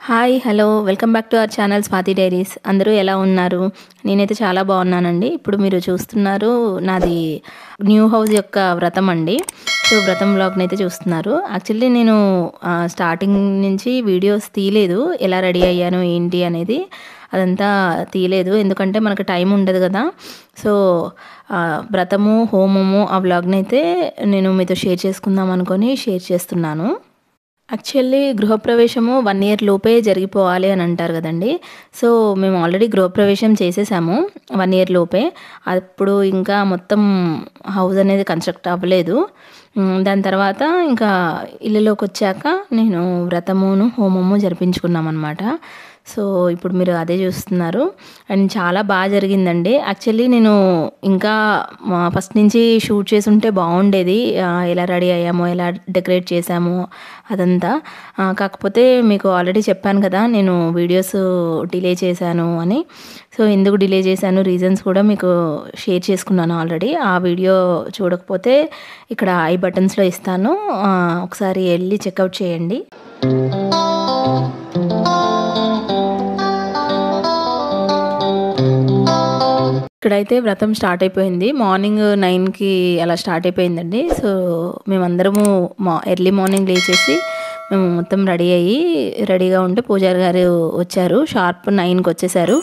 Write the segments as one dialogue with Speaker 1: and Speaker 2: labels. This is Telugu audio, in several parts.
Speaker 1: Hi hello welcome back to our channel Swathi diaries. అందరూ ఎలా ఉన్నారు? నేనైతే చాలా బాగున్నానండి. ఇప్పుడు మీరు చూస్తున్నారు నాది న్యూ హౌస్ యొక్క వ్రతం అండి. సో వ్రతం వ్లాగ్ని అయితే చూస్తున్నారు. యాక్చువల్లీ నేను స్టార్టింగ్ నుంచి వీడియోస్ తీయలేదు, ఎలా రెడీ అయ్యాను ఏంటి అనేది అదంతా తీయలేదు, ఎందుకంటే మనకు టైం ఉండదు కదా. సో వ్రతము హోమము ఆ వ్లాగ్ని అయితే నేను మీతో షేర్ చేసుకుందాం అనుకొని షేర్ చేస్తున్నాను. యాక్చువల్లీ గృహప్రవేశము 1 ఇయర్ లోపే జరిగిపోవాలి అని అంటారు కదండి. సో మేము ఆల్రెడీ గృహప్రవేశం చేసేసాము 1 ఇయర్ లోపే. అప్పుడు ఇంకా మొత్తం హౌస్ అనేది కన్స్ట్రక్ట్ అవ్వలేదు. దాని తర్వాత ఇంకా ఇల్లులోకి వచ్చాక నేను వ్రతమును హోమము జరిపించుకున్నాం అనమాట. సో ఇప్పుడు మీరు అదే చూస్తున్నారు అండ్ చాలా బాగా జరిగిందండి. యాక్చువల్లీ నేను ఇంకా ఫస్ట్ నుంచి షూట్ చేసి ఉంటే బాగుండేది, ఎలా రెడీ అయ్యామో ఎలా డెకరేట్ చేసామో అదంతా. కాకపోతే మీకు ఆల్రెడీ చెప్పాను కదా నేను వీడియోస్ డిలే చేశాను అని. సో ఎందుకు డిలే చేశాను రీజన్స్ కూడా మీకు షేర్ చేసుకున్నాను ఆల్రెడీ. ఆ వీడియో చూడకపోతే ఇక్కడ ఐ బటన్స్లో ఇస్తాను, ఒకసారి వెళ్ళి చెక్అవుట్ చేయండి. ఇక్కడైతే వ్రతం స్టార్ట్ అయిపోయింది. మార్నింగ్ 9కి అలా స్టార్ట్ అయిపోయిందండి. సో మేమందరము ఎర్లీ మార్నింగ్ లేచేసి మేము మొత్తం రెడీగా ఉంటే పూజారి గారు వచ్చారు. షార్ప్ 9కి వచ్చేసారు.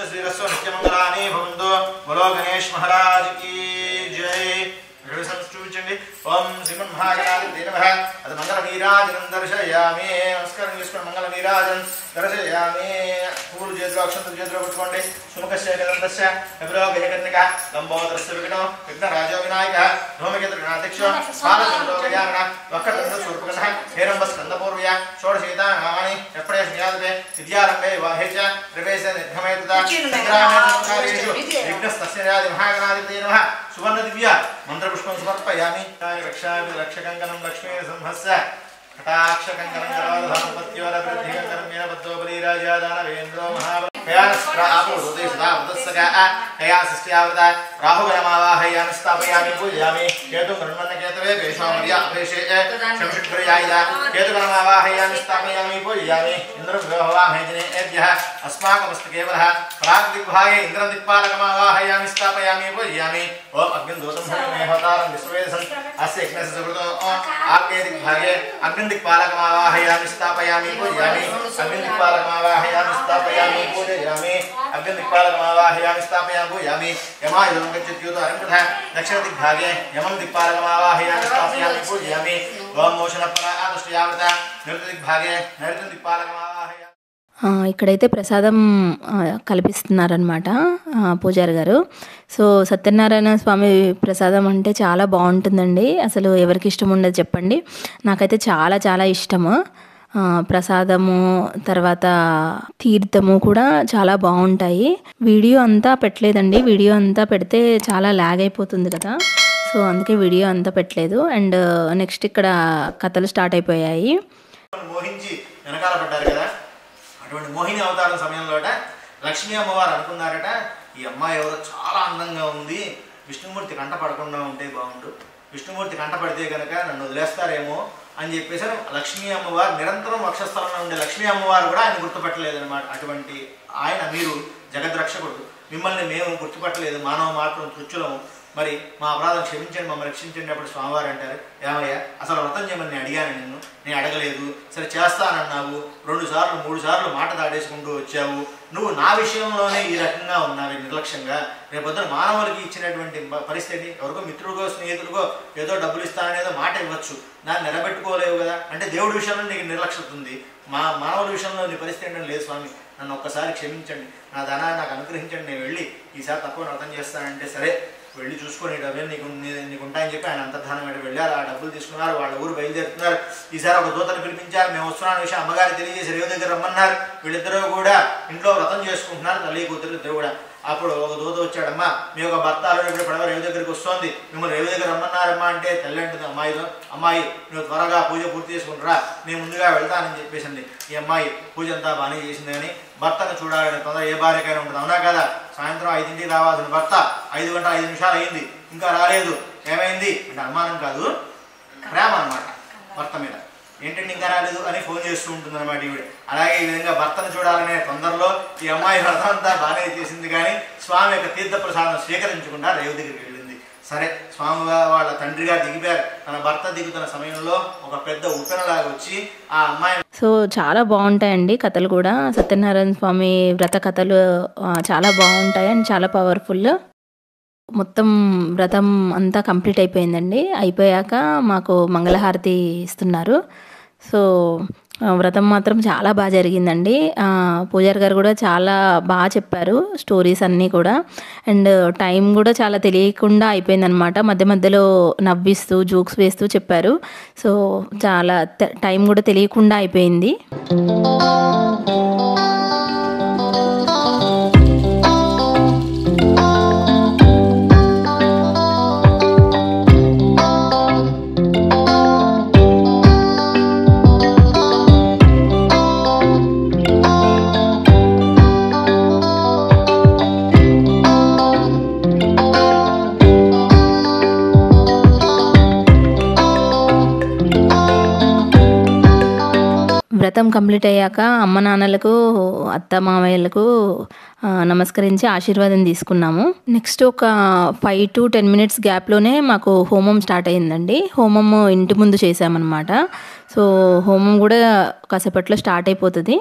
Speaker 1: ఓం శ్రీమన్ మహాగణాధిపతే నమః. అది మంగళ నీరాజనం దర్శయామి. నమస్కారం చేసుకుని మంగళ నీరాజనం దర్శయామి. పూలు చేతులు అక్షంతలు చేతులు పెట్టుకోండి. సుముఖస్య గదంతస్య అభిలోకయకర్ణిక లంబోదరస్య విఘ్నో విఘ్నరాజో వినాయక ధూమకేతు గణాధ్యక్ష బాలచంద్రో గజానన వక్రతుండ శూర్పకర్ణ హేరంబ స్కందపూర్వయ షోడశేతానామాని ఎప్పుడే శ్రీయాదవే విద్యారంభే వివాహే చ ప్రవేశ నిర్గమేతత సంగ్రామే సంస్కారేషు విఘ్నస్తస్యరాది మహాగణాధిపతే నమః. సువర్ణ దివ్య మంత్రపుష్పం సమర్పయామి. రక్షకంకణం లక్ష్మీ సింహస్య కటాక్షకంకణం కరాధనపత్యోరభివృద్ధికంకణం మేన పద్మోపరి రాజాదానవేంద్రో మహాబల రాహుగణమావాహయామి స్థాపయామి పూజయామి. కేతు గణమన్నకేతవే పేషామర్యాపేషే శంషుగ్రయాయ కేతుగణమావాహయామి స్థాపయామి పూజయామి. ఇంద్రవివాహేజనేభ్యః అస్మాకమస్తు కేవలః ప్రాగ్దిగ్భాగే ఇంద్రదిక్పాలకమావాహయామి స్థాపయామి పూజయామి. ఓం అగ్నిదూతం హరిమేహతారం విశ్వేదసం అస్య యజ్ఞస్య సుకృతో ఆగ్నేయ దిగ్భాగే అగ్నిదిక్పాలకమావాహయామి స్థాపయామి పూజయామి. అగ్నిదిక్పాలకమావాహయామి స్థాపయామి పూజయామి. అగ్నిదిక్పాలకమావాహయామి స్థాపయామి పూజయామి. యమాయుధం గచ్చత్యూతో అరంకృత దక్షిణ దిగ్భాగే యమం దిక్పాలకమావాహయామి స్థాపయామి పూజయామి. ఓం మోషణపర ఆదృష్టయావృత నైరుతి దిగ్భాగే నైరుతి దిక్పాలకమావాహయామి. ఇక్కడైతే ప్రసాదం కల్పిస్తున్నారనమాట పూజారి గారు. సో సత్యనారాయణ స్వామి ప్రసాదం అంటే చాలా బాగుంటుందండి. అసలు ఎవరికి ఇష్టం ఉండదు చెప్పండి, నాకైతే చాలా చాలా ఇష్టము. ప్రసాదము తర్వాత తీర్థము కూడా చాలా బాగుంటాయి. వీడియో అంతా పెట్టలేదండి, వీడియో అంతా పెడితే చాలా లాగ్ అయిపోతుంది కదా. సో అందుకే వీడియో అంతా పెట్టలేదు. అండ్ నెక్స్ట్ ఇక్కడ కథలు స్టార్ట్ అయిపోయాయి.
Speaker 2: మోహించి వెనకాల పడ్డారు కదా, అటువంటి మోహిని అవతారం సమయంలోట లక్ష్మీ అమ్మవారు అనుకున్నారట, ఈ అమ్మాయి ఎవరో చాలా అందంగా ఉంది, విష్ణుమూర్తి కంట పడకుండా ఉంటే బాగుండు, విష్ణుమూర్తి కంట పడితే కనుక నన్ను వదిలేస్తారేమో అని చెప్పేసి లక్ష్మీ అమ్మవారు నిరంతరం వక్షస్థలంలో ఉండే లక్ష్మీ అమ్మవారు కూడా ఆయన గుర్తుపట్టలేదన్నమాట. అటువంటి ఆయన మీరు జగద్రక్షకుడు, మిమ్మల్ని మేము గుర్తుపట్టలేదు, మానవ మాత్రం తుచ్చులము, మరి మా అపరాధం క్షమించండి, మమ్మల్ని రక్షించండి. అప్పుడు స్వామివారు అంటారు, ఏమయ్యా అసలు వ్రతం చేయమని నేను అడిగాను, నేను అడగలేదు, సరే చేస్తానన్నావు, 2 సార్లు 3 సార్లు మాట దాడేసుకుంటూ వచ్చావు, నువ్వు నా విషయంలోనే ఈ రకంగా ఉన్నావు నిర్లక్ష్యంగా. రేపొద్దున మానవులకి ఇచ్చినటువంటి పరిస్థితి, ఎవరికో మిత్రుడికో స్నేహితుడికో ఏదో డబ్బులు ఇస్తాననేదో మాట ఇవ్వచ్చు, దాన్ని నిలబెట్టుకోలేవు కదా. అంటే దేవుడి విషయంలో నీకు నిర్లక్ష్యత ఉంది, మానవుల విషయంలో నీ పరిస్థితి ఏంటంటే లేదు స్వామి, నన్ను ఒక్కసారి క్షమించండి, నా ధనాన్ని నాకు అనుగ్రహించండి, నేను వెళ్ళి ఈసారి తక్కువ వ్రతం చేస్తానంటే సరే వెళ్ళి చూసుకొని డబ్బులు నీకు ఉంటాయని చెప్పి ఆయన అంతర్ధానం వెళ్ళారు. ఆ డబ్బులు తీసుకున్నారు, వాళ్ళ ఊరు బయలుదేరుతున్నారు. ఈసారి ఒక దూతను పిలిపించారు, మేము వస్తున్నాను విషయం అమ్మగారికి తెలియజేసి రేవు దగ్గర రమ్మన్నారు. వీళ్ళిద్దరూ కూడా ఇంట్లో వ్రతం చేసుకుంటున్నారు, తల్లి కూతురు ఇద్దరు కూడా. అప్పుడు ఒక దూత వచ్చాడమ్మా, మీ యొక్క భర్త ఇప్పుడు పడవ రేవు దగ్గరికి వస్తుంది, మిమ్మల్ని రేవు దగ్గర రమ్మన్నారమ్మా అంటే తల్లి అంటుంది అమ్మాయి నువ్వు త్వరగా పూజ పూర్తి చేసుకుంటారా, నేను ముందుగా వెళ్తానని చెప్పేసింది. ఈ అమ్మాయి పూజ అంతా బాగానే చేసింది, కానీ భర్తను చూడాలని తొందర ఏ భార్యకైనా ఉంటుంది, అవునా కదా. సాయంత్రం 5ంటికి రావాల్సిన భర్త 5 గంటల 5 నిమిషాలు అయింది, ఇంకా రాలేదు, ఏమైంది అంటే అనుమానం కాదు, ప్రేమ అన్నమాట భర్త మీద. ఏంటంటే ఇంకా రాలేదు అని ఫోన్ చేస్తూ ఉంటుంది అనమాట ఈవిడ. అలాగే ఈ విధంగా భర్తను చూడాలనే తొందరలో ఈ అమ్మాయి వ్రతం అంతా బాగానే చేసింది, కానీ స్వామి యొక్క తీర్థప్రసాదం స్వీకరించకుండా రేవు దగ్గరికి వెళ్ళింది. సరే, స్వామి వాళ్ళ తండ్రిగా దిగిపోయారు. తన భర్త దిగుతున్న సమయంలో ఒక పెద్ద ఉప్పెనలాగా వచ్చి ఆ అమ్మాయి.
Speaker 1: సో చాలా బాగుంటాయండి కథలు కూడా. సత్యనారాయణ స్వామి వ్రత కథలు చాలా బాగుంటాయి అండ్ చాలా పవర్ఫుల్. మొత్తం వ్రతం అంతా కంప్లీట్ అయిపోయిందండి. అయిపోయాక మాకు మంగళహారతి ఇస్తున్నారు. సో వ్రతం మాత్రం చాలా బాగా జరిగిందండి. పూజారి గారు కూడా చాలా బాగా చెప్పారు స్టోరీస్ అన్నీ కూడా. అండ్ టైం కూడా చాలా తెలియకుండా అయిపోయిందనమాట. మధ్య మధ్యలో నవ్విస్తూ జోక్స్ వేస్తూ చెప్పారు. సో చాలా టైం కూడా తెలియకుండా అయిపోయింది. వ్రతం కంప్లీట్ అయ్యాక అమ్మ నాన్నలకు అత్త మామయ్యలకు నమస్కరించి ఆశీర్వాదం తీసుకున్నాము. నెక్స్ట్ ఒక 5 to 10 minutes గ్యాప్లోనే మాకు హోమం స్టార్ట్ అయ్యిందండి. హోమం ఇంటి ముందు చేసామన్నమాట. సో హోమం కూడా కాసేపట్లో స్టార్ట్ అయిపోతుంది.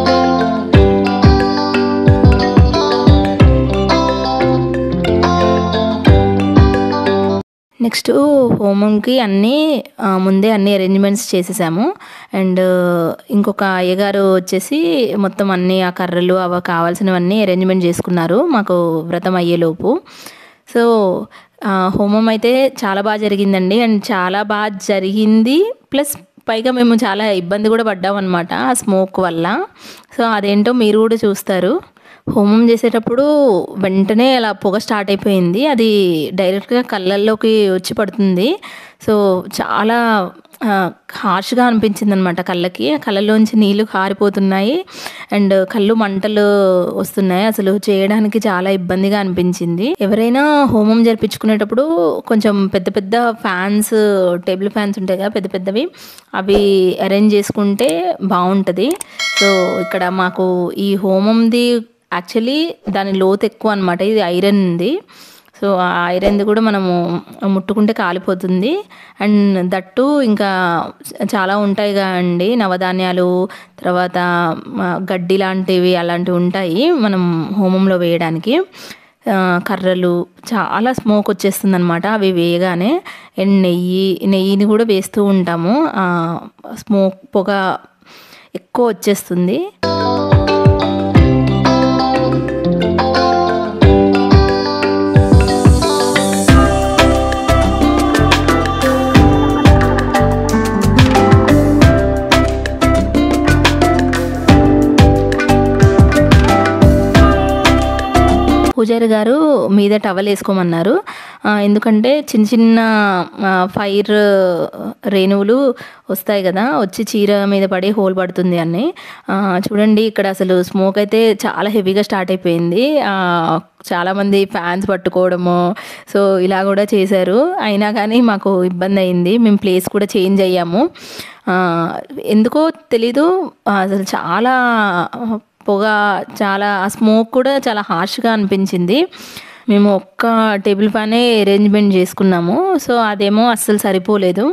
Speaker 1: నెక్స్ట్ హోమంకి ముందే అన్ని అరేంజ్మెంట్స్ చేసేసాము. అండ్ ఇంకొక అయ్యగారు వచ్చేసి మొత్తం అన్ని ఆ కర్రలు అవి కావాల్సినవన్నీ అరేంజ్మెంట్ చేసుకున్నారు మాకు వ్రతం అయ్యేలోపు. సో హోమం అయితే చాలా బాగా జరిగిందండి. అండ్ చాలా బాగా జరిగింది ప్లస్ పైగా మేము చాలా ఇబ్బంది కూడా పడ్డాం అనమాట ఆ స్మోక్ వల్ల. సో అదేంటో మీరు కూడా చూస్తారు. హోమం చేసేటప్పుడు వెంటనే అలా పొగ స్టార్ట్ అయిపోయింది. అది డైరెక్ట్గా కళ్ళల్లోకి వచ్చి పడుతుంది. సో చాలా హార్ష్గా అనిపించింది అనమాట కళ్ళకి. కళ్ళలోంచి నీళ్ళు కారిపోతున్నాయి అండ్ కళ్ళు మంటలు వస్తున్నాయి. అసలు చేయడానికి చాలా ఇబ్బందిగా అనిపించింది. ఎవరైనా హోమం జరిపించుకునేటప్పుడు కొంచెం పెద్ద పెద్ద ఫ్యాన్స్, టేబుల్ ఫ్యాన్స్ ఉంటాయి కదా పెద్ద పెద్దవి, అవి అరేంజ్ చేసుకుంటే బాగుంటుంది. సో ఇక్కడ మాకు ఈ హోమంది యాక్చువల్లీ దాని లోతు ఎక్కువ అనమాట. ఇది ఐరన్ది. సో ఆ ఐరన్ది కూడా మనము ముట్టుకుంటే కాలిపోతుంది. అండ్ దట్టు ఇంకా చాలా ఉంటాయి కదండి, నవధాన్యాలు, తర్వాత గడ్డి లాంటివి అలాంటివి ఉంటాయి మనం హోమంలో వేయడానికి. కర్రలు, చాలా స్మోక్ వచ్చేస్తుంది అనమాట అవి వేయగానే. అండ్ నెయ్యిని కూడా వేస్తూ ఉంటాము. స్మోక్ పొగ ఎక్కువ వచ్చేస్తుంది. పూజారి గారు మీద టవల్ వేసుకోమన్నారు. ఎందుకంటే చిన్న చిన్న ఫైర్ రేణువులు వస్తాయి కదా, వచ్చి చీర మీద పడి హోల్ పడుతుంది అని. చూడండి ఇక్కడ అసలు స్మోక్ అయితే చాలా హెవీగా స్టార్ట్ అయిపోయింది. చాలామంది ఫ్యాన్స్ పట్టుకోవడము, సో ఇలా కూడా చేశారు. అయినా కానీ మాకు ఇబ్బంది అయింది. మేము ప్లేస్ కూడా చేంజ్ అయ్యాము. ఎందుకో తెలీదు, అసలు చాలా పొగ, చాలా ఆ స్మోక్ కూడా చాలా హార్ష్గా అనిపించింది. మేము ఒక్క టేబుల్ ఫ్యానే అరేంజ్మెంట్ చేసుకున్నాము. సో అదేమో అస్సలు సరిపోలేదు.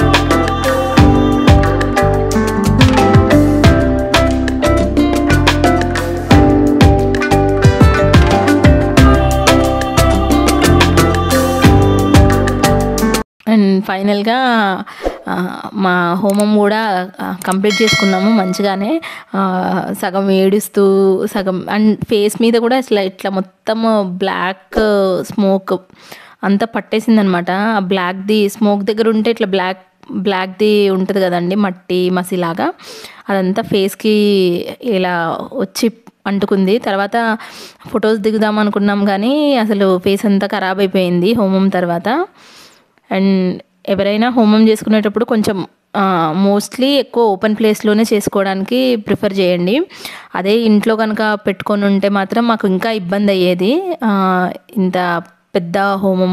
Speaker 1: అండ్ ఫైనల్గా మా హోమం కూడా కంప్లీట్ చేసుకున్నాము మంచిగానే. సగం ఏడుస్తూ సగం, అండ్ ఫేస్ మీద కూడా ఇట్లా మొత్తం బ్లాక్ స్మోక్ అంతా పట్టేసింది అనమాట. ఆ బ్లాక్ది స్మోక్ దగ్గర ఉంటే ఇట్లా బ్లాక్ది ఉంటుంది కదండి, మట్టి మసిలాగా, అదంతా ఫేస్కి ఇలా వచ్చి అంటుకుంది. తర్వాత ఫొటోస్ దిగుదాం అనుకున్నాం కానీ అసలు ఫేస్ అంతా ఖరాబ్ అయిపోయింది హోమం తర్వాత. అండ్ ఎవరైనా హోమం చేసుకునేటప్పుడు కొంచెం మోస్ట్లీ ఎక్కువ ఓపెన్ ప్లేస్లోనే చేసుకోవడానికి ప్రిఫర్ చేయండి. అదే ఇంట్లో కనుక పెట్టుకొని ఉంటే మాత్రం మాకు ఇంకా ఇబ్బంది అయ్యేది. ఇంత పెద్ద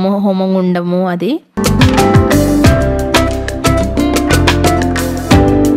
Speaker 1: హోమం ఉండము అది.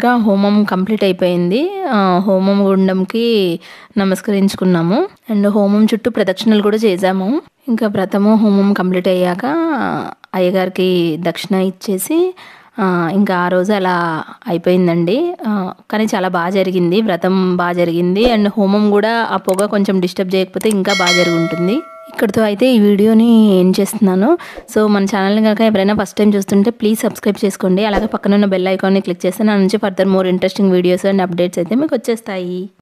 Speaker 1: ఫైనల్గా హోమం కంప్లీట్ అయిపోయింది. హోమం గుండంకి నమస్కరించుకున్నాము అండ్ హోమం చుట్టూ ప్రదక్షిణలు కూడా చేసాము. ఇంకా వ్రతము హోమం కంప్లీట్ అయ్యాక అయ్యగారికి దక్షిణ ఇచ్చేసి ఇంకా ఆ రోజు అలా అయిపోయిందండి. కానీ చాలా బాగా జరిగింది, వ్రతం బాగా జరిగింది అండ్ హోమం కూడా ఆ పొగ కొంచెం డిస్టర్బ్ చేయకపోతే ఇంకా బాగా జరిగి ఉంటుంది. ఇక్కడితో అయితే ఈ వీడియోని ఎండ్ చేస్తున్నాను. సో మన ఛానల్ని కనుక ఎవరైనా ఫస్ట్ టైం చూస్తుంటే ప్లీజ్ సబ్స్క్రైబ్ చేసుకోండి. అలాగే పక్కన ఉన్న బెల్ ఐకాన్ని క్లిక్ చేస్తే నా నుంచి further more interesting videos and updates అయితే మీకు వచ్చేస్తాయి.